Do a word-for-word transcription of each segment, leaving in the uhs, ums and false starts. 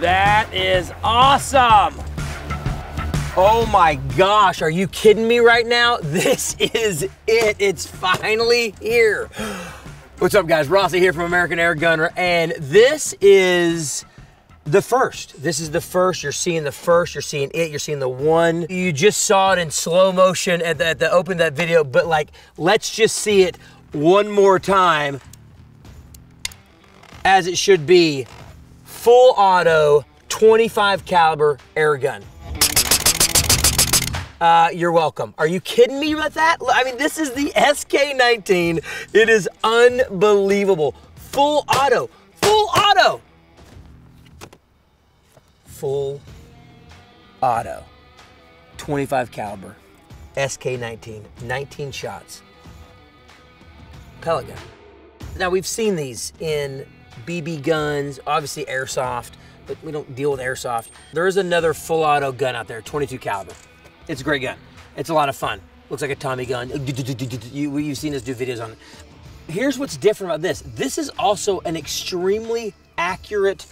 That is awesome. Oh my gosh, are you kidding me right now? This is it, it's finally here. What's up guys, Rossi here from American Airgunner, and this is the first. This is the first, you're seeing the first, you're seeing it, you're seeing the one. You just saw it in slow motion at the, at the open of that video, but like, let's just see it one more time as it should be. Full auto, twenty-five caliber air gun. Uh, you're welcome. Are you kidding me with that? I mean, this is the S K nineteen. It is unbelievable. Full auto, full auto. Full auto, twenty-five caliber, S K nineteen, nineteen shots, pellet gun. Now we've seen these in B B guns, obviously airsoft, but we don't deal with airsoft. There is another full auto gun out there, twenty-two caliber. It's a great gun. It's a lot of fun. Looks like a Tommy gun. You, you've seen us do videos on it. Here's what's different about this. This is also an extremely accurate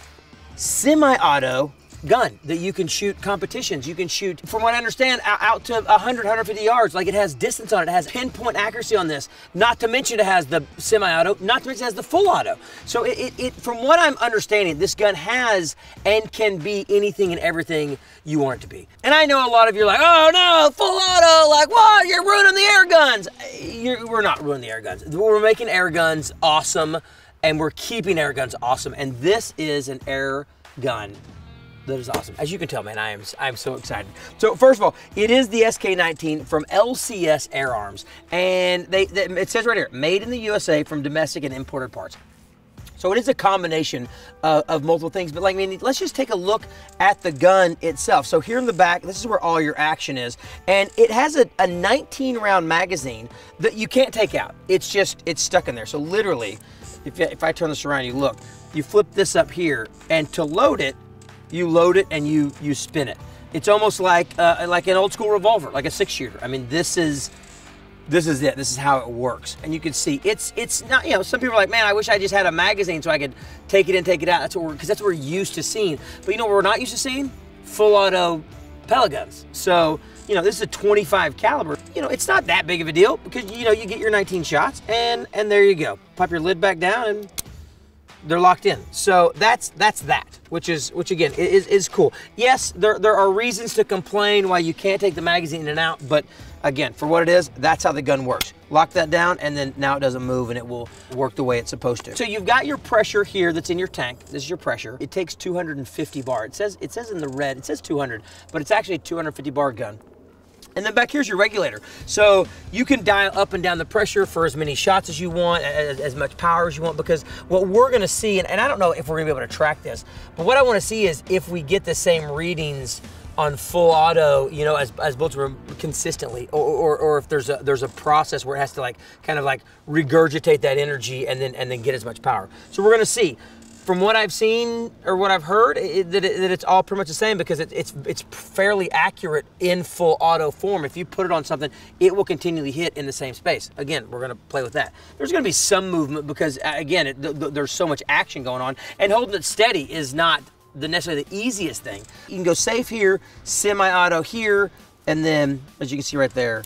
semi-auto gun that you can shoot competitions. You can shoot, from what I understand, out to one hundred, one fifty yards. Like, it has distance on it. It has pinpoint accuracy on this. Not to mention it has the semi-auto. Not to mention it has the full auto. So it, it, it, from what I'm understanding, this gun has and can be anything and everything you want it to be. And I know a lot of you are like, oh no, full auto, like what? You're ruining the air guns. You're, we're not ruining the air guns. We're making air guns awesome, and we're keeping air guns awesome. And this is an air gun that is awesome. As you can tell, man, I am I'm so excited. So first of all, it is the S K nineteen from L C S Air Arms, and they, they it says right here, made in the U S A from domestic and imported parts. So it is a combination of, of multiple things, but like, I mean, let's just take a look at the gun itself. So here in the back, this is where all your action is, and it has a, a nineteen round magazine that you can't take out. It's just, it's stuck in there. So literally, if, if I turn this around, you look, you flip this up here, and to load it, you load it and you you spin it. It's almost like uh, like an old school revolver, like a six shooter. I mean, this is this is it. This is how it works. And you can see it's it's not, you know, some people are like, man, I wish I just had a magazine so I could take it in, take it out. That's what we're, because that's what we're used to seeing. But you know what we're not used to seeing? Full auto pellet guns. So, you know, this is a twenty-five caliber. You know, it's not that big of a deal because, you know, you get your nineteen shots and and there you go. Pop your lid back down and they're locked in. So that's that's that, which is which again is is cool. Yes, there there are reasons to complain why you can't take the magazine in and out, but again, for what it is, that's how the gun works. Lock that down, and then now it doesn't move, and it will work the way it's supposed to. So you've got your pressure here that's in your tank. This is your pressure. It takes two hundred fifty bar. It says it says in the red, it says two hundred, but it's actually a two hundred fifty bar gun. And then back here's your regulator. So you can dial up and down the pressure for as many shots as you want, as, as much power as you want, because what we're gonna see, and, and I don't know if we're gonna be able to track this, but what I wanna see is if we get the same readings on full auto, you know, as, as bullets were consistently, or, or, or if there's a there's a process where it has to like kind of like regurgitate that energy and then and then get as much power. So we're gonna see. From what I've seen or what I've heard, it, that, it, that it's all pretty much the same because it, it's it's fairly accurate in full auto form. If you put it on something, it will continually hit in the same space. Again, we're gonna play with that. There's gonna be some movement because again, it, th th there's so much action going on, and holding it steady is not the necessarily the easiest thing. You can go safe here, semi-auto here, and then as you can see right there,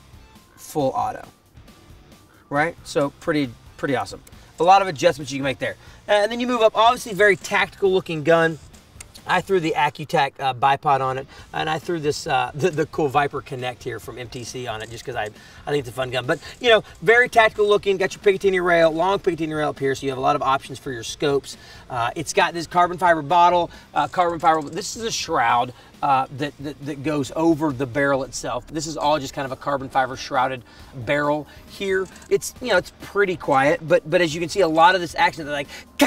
full auto. Right? So pretty pretty awesome. A lot of adjustments you can make there. And then you move up, obviously very tactical looking gun. I threw the AccuTac uh, bipod on it, and I threw this uh, the, the cool Viper Connect here from M T C on it just because I, I think it's a fun gun. But, you know, very tactical looking, got your Picatinny rail, long Picatinny rail up here, so you have a lot of options for your scopes. Uh, it's got this carbon fiber bottle, uh, carbon fiber, this is a shroud uh, that, that, that goes over the barrel itself. This is all just kind of a carbon fiber shrouded barrel here. It's, you know, it's pretty quiet, but but as you can see, a lot of this action, they're like,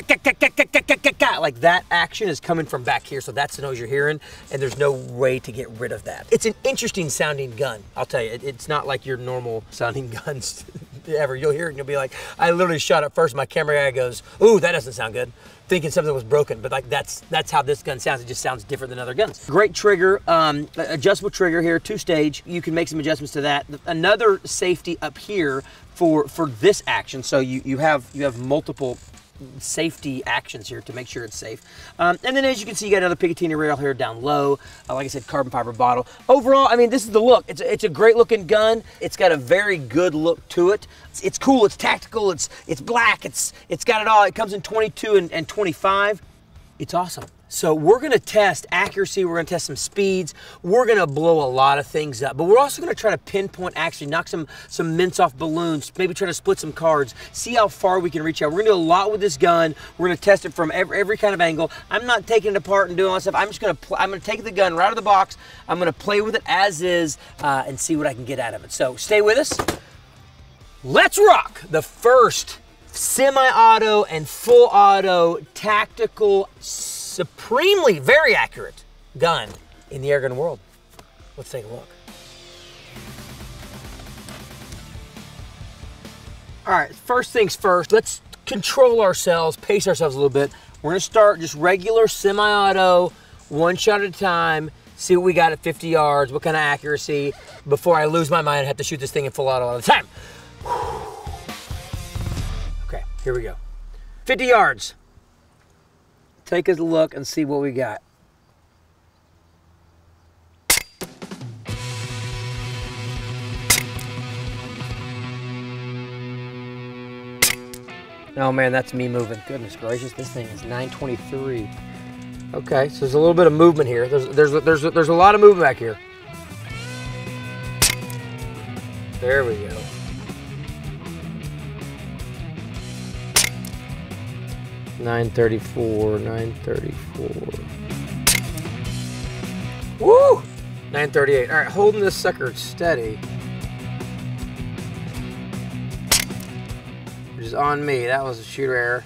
like that action is coming from back here, so that's the noise you're hearing, and there's no way to get rid of that. It's an interesting sounding gun, I'll tell you. It, it's not like your normal sounding guns ever. You'll hear it and you'll be like, I literally shot it first, my camera guy goes, ooh, that doesn't sound good, thinking something was broken, but like that's that's how this gun sounds. It just sounds different than other guns. Great trigger, um, adjustable trigger here, two stage. You can make some adjustments to that. Another safety up here for for this action, so you you have you have multiple safety actions here to make sure it's safe. Um, and then as you can see, you got another Picatinny rail here down low. Uh, like I said, carbon fiber bottle. Overall, I mean, this is the look. It's a, it's a great looking gun. It's got a very good look to it. It's, it's cool, it's tactical, it's it's black, it's it's got it all. It comes in twenty-two and, and twenty-five. It's awesome. So we're gonna test accuracy, we're gonna test some speeds, we're gonna blow a lot of things up, but we're also gonna try to pinpoint, actually knock some, some mints off balloons, maybe try to split some cards, see how far we can reach out. We're gonna do a lot with this gun. We're gonna test it from every, every kind of angle. I'm not taking it apart and doing all that stuff. I'm just gonna, I'm gonna take the gun right out of the box, I'm gonna play with it as is, uh, and see what I can get out of it. So stay with us. Let's rock the first semi-auto and full auto tactical, supremely very accurate gun in the airgun world. Let's take a look. All right, first things first, let's control ourselves, pace ourselves a little bit. We're gonna start just regular semi-auto, one shot at a time, see what we got at fifty yards, what kind of accuracy, before I lose my mind and have to shoot this thing in full auto all the time. Okay, here we go. fifty yards. Take a look and see what we got. Oh man, that's me moving. Goodness gracious, this thing is nine twenty-three. Okay, so there's a little bit of movement here. There's there's there's there's a lot of movement back here. There we go. nine thirty-four, nine thirty-four. Woo! nine thirty-eight. All right, holding this sucker steady. Which is on me. That was a shooter error.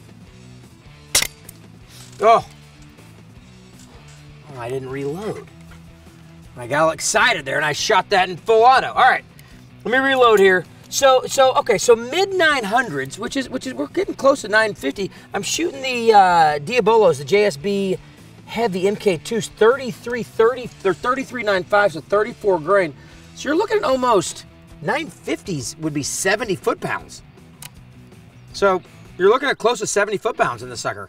Oh! Oh, I didn't reload. I got all excited there and I shot that in full auto. All right, let me reload here. So, so okay, so mid nine hundreds, which is, which is, we're getting close to nine fifty. I'm shooting the uh, Diabolos, the J S B Heavy M K twos, thirty-three thirty, they're thirty-three ninety-five, so thirty-four grain. So you're looking at almost nine fifties would be seventy foot-pounds. So you're looking at close to seventy foot-pounds in this sucker.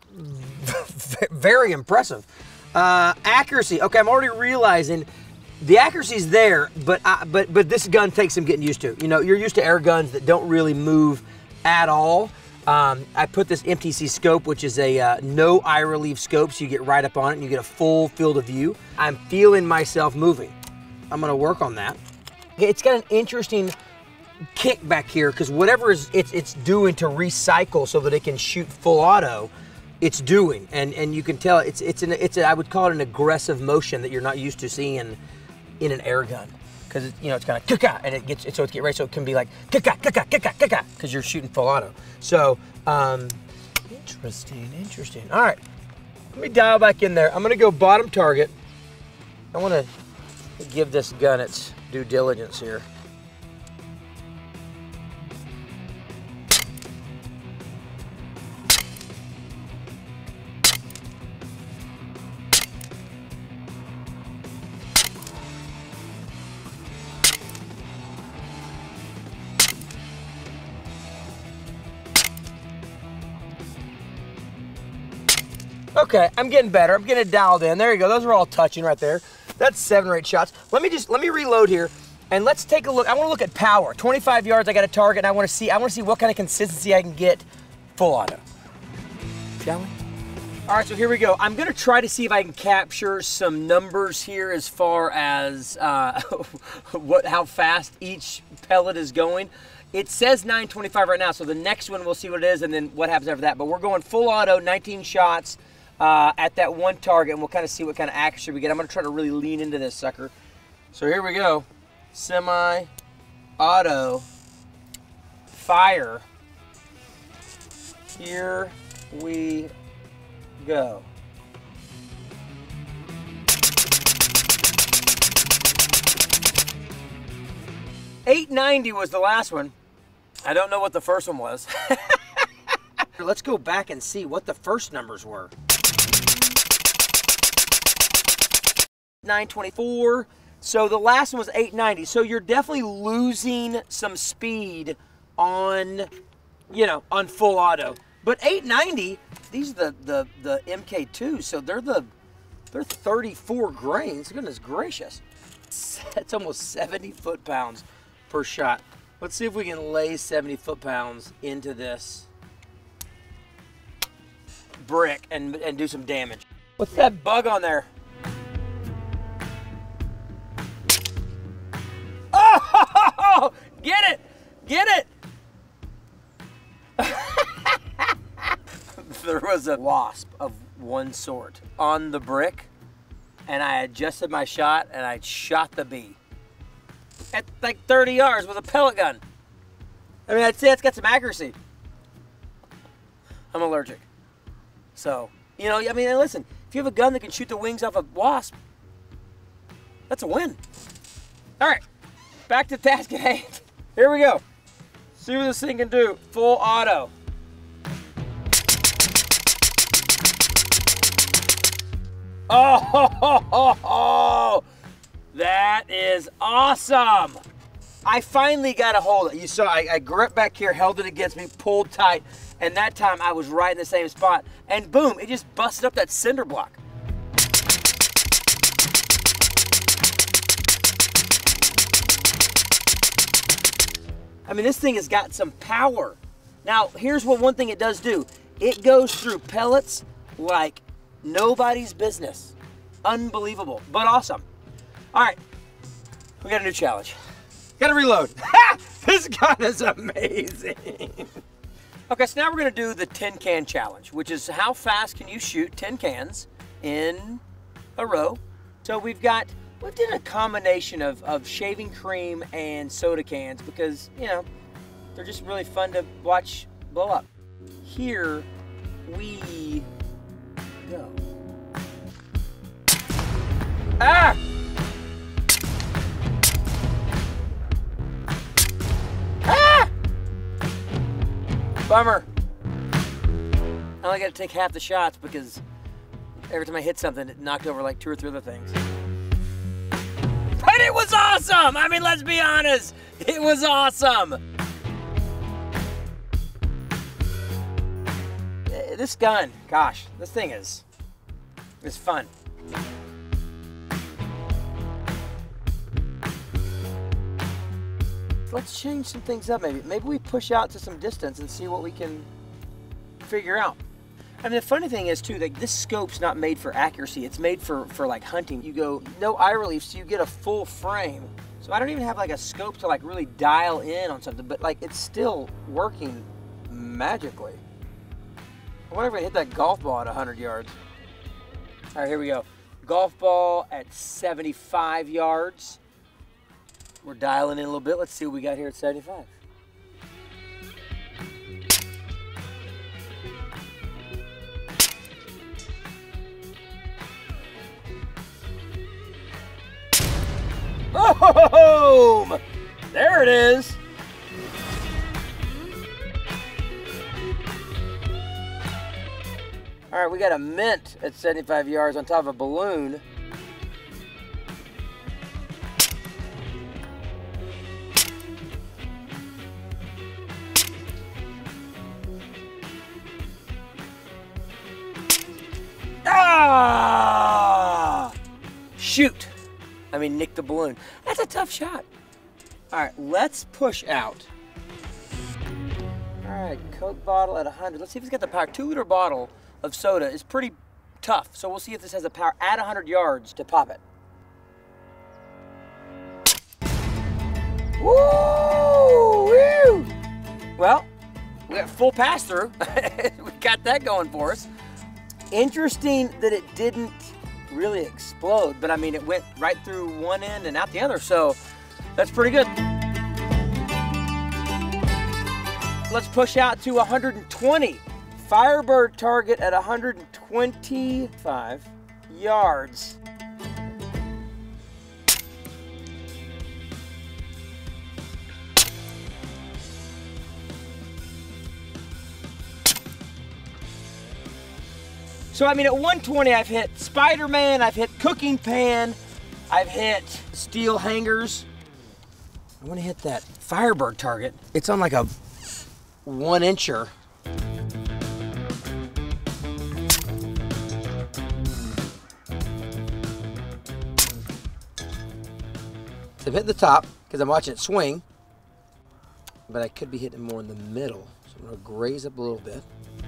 Very impressive. Uh, accuracy, okay, I'm already realizing the accuracy's there, but I, but but this gun takes some getting used to. You know, you're used to air guns that don't really move at all. Um, I put this M T C scope, which is a uh, no eye relief scope, so you get right up on it and you get a full field of view. I'm feeling myself moving. I'm gonna work on that. It's got an interesting kick back here because whatever is it's it's doing to recycle so that it can shoot full auto, it's doing, and and you can tell it's it's an it's a, I would call it an aggressive motion that you're not used to seeing in an air gun, because you know it's kind of kaka and it gets so it's get right so it can be like kaka kaka kaka kaka because you're shooting full auto. So um, interesting, interesting. All right, let me dial back in there. I'm gonna go bottom target. I want to give this gun its due diligence here. Okay, I'm getting better. I'm getting it dialed in. There you go. Those are all touching right there. That's seven or eight shots. Let me just let me reload here, and let's take a look. I want to look at power. twenty-five yards. I got a target, and I want to see. I want to see what kind of consistency I can get full auto. Shall we? All right, so here we go. I'm gonna try to see if I can capture some numbers here as far as uh, what how fast each pellet is going. It says nine twenty-five right now, so the next one we'll see what it is, and then what happens after that. But we're going full auto, nineteen shots. Uh, at that one target, and we'll kind of see what kind of accuracy we get. I'm going to try to really lean into this sucker. So here we go. Semi-auto fire. Here we go. eight ninety was the last one. I don't know what the first one was. Let's go back and see what the first numbers were. nine twenty-four. So the last one was eight ninety. So you're definitely losing some speed on, you know, on full auto. But eight ninety, these are the, the, the M K twos, so they're the they're thirty-four grains. Goodness gracious. That's almost seventy foot-pounds per shot. Let's see if we can lay seventy foot-pounds into this brick and, and do some damage. What's that bug on there? Oh, get it, get it. There was a wasp of one sort on the brick, and I adjusted my shot and I shot the bee at like thirty yards with a pellet gun. I mean, I'd say it's got some accuracy. I'm allergic. So, you know, I mean, listen, if you have a gun that can shoot the wings off a wasp, that's a win. All right, back to task at hand. Here we go. See what this thing can do. Full auto. Oh, ho, ho, ho, ho. That is awesome. I finally got a hold of it. You saw, I, I gripped back here, held it against me, pulled tight, and that time I was right in the same spot. And boom, it just busted up that cinder block. I mean, this thing has got some power. Now, here's what one thing it does do. It goes through pellets like nobody's business. Unbelievable, but awesome. All right, we got a new challenge. Gotta reload. This gun is amazing. Okay, so now we're gonna do the tin can challenge, which is how fast can you shoot tin cans in a row. So we've got, we did a combination of, of shaving cream and soda cans because, you know, they're just really fun to watch blow up. Here we go. Ah! Ah! Bummer. I only got to take half the shots because every time I hit something, it knocked over like two or three other things. But it was awesome! I mean, let's be honest. It was awesome. This gun, gosh, this thing is, is fun. Let's change some things up maybe. Maybe we push out to some distance and see what we can figure out. I mean, the funny thing is too, like this scope's not made for accuracy. It's made for, for like hunting. You go, no eye relief, so you get a full frame. So I don't even have like a scope to like really dial in on something, but like it's still working magically. I wonder if I hit that golf ball at one hundred yards. All right, here we go. Golf ball at seventy-five yards. We're dialing in a little bit. Let's see what we got here at seventy-five. Boom! There it is. All right, we got a mint at seventy-five yards on top of a balloon. Ah! Shoot. I mean, nick the balloon. That's a tough shot. All right, let's push out. All right, Coke bottle at one hundred. Let's see if it's got the power. Two liter bottle of soda is pretty tough. So we'll see if this has the power at one hundred yards to pop it. Woo! Woo! Well, we got full pass through. We got that going for us. Interesting that it didn't really explode, but I mean, it went right through one end and out the other, so that's pretty good. Let's push out to one hundred twenty. Firebird target at one hundred twenty-five yards. So I mean, at one twenty, I've hit Spider-Man, I've hit cooking pan, I've hit steel hangers. I want to hit that Firebird target. It's on like a one incher. So I'm hitting the top because I'm watching it swing, but I could be hitting more in the middle. So I'm gonna graze up a little bit.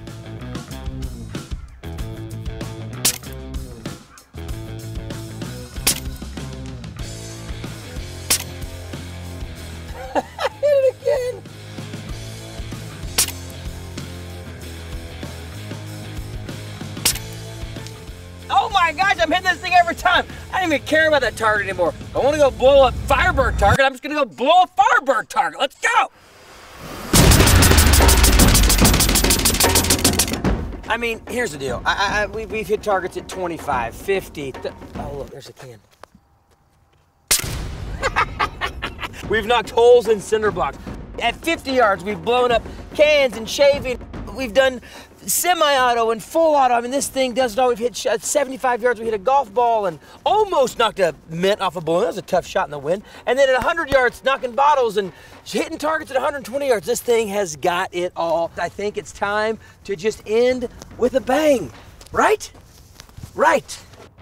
Hit it again. Oh my gosh, I'm hitting this thing every time. I don't even care about that target anymore. I want to go blow a Firebird target. I'm just gonna go blow a Firebird target. Let's go. I mean, here's the deal. I, I, we, we've hit targets at twenty-five, fifty. Oh look, there's a can. We've knocked holes in cinder blocks. At fifty yards, we've blown up cans and shaving. We've done semi-auto and full auto. I mean, this thing does it all. We've hit at seventy-five yards, we hit a golf ball and almost knocked a mint off a balloon. That was a tough shot in the wind. And then at one hundred yards, knocking bottles and hitting targets at one hundred twenty yards. This thing has got it all. I think it's time to just end with a bang, right? Right.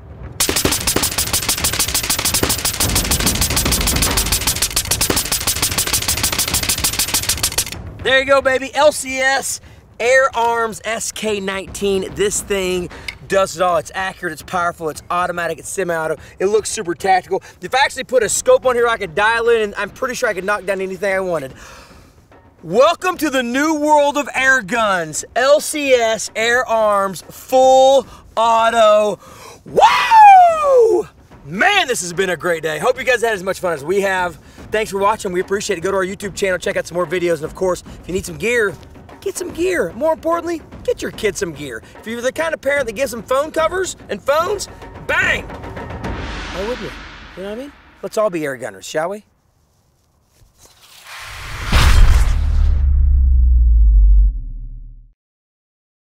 There you go, baby. L C S Air Arms S K nineteen. This thing does it all. It's accurate, it's powerful, it's automatic, it's semi-auto. It looks super tactical. If I actually put a scope on here, I could dial in, and I'm pretty sure I could knock down anything I wanted. Welcome to the new world of air guns. L C S Air Arms full auto. Woo! Man, this has been a great day. Hope you guys had as much fun as we have. Thanks for watching. We appreciate it. Go to our YouTube channel, check out some more videos, and of course, if you need some gear, get some gear. More importantly, get your kids some gear. If you're the kind of parent that gives them phone covers and phones, bang! Why wouldn't you? You know what I mean? Let's all be air gunners, shall we?